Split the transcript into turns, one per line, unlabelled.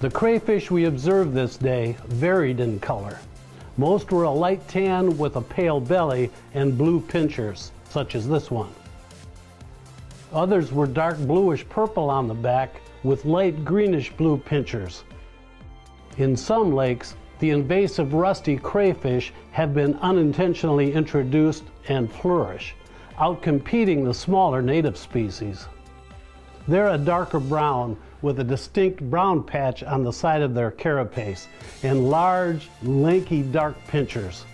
The crayfish we observed this day varied in color. Most were a light tan with a pale belly and blue pinchers, such as this one. Others were dark bluish purple on the back with light greenish blue pinchers. In some lakes, the invasive rusty crayfish have been unintentionally introduced and flourish, outcompeting the smaller native species. They're a darker brown with a distinct brown patch on the side of their carapace and large, lanky, dark pinchers.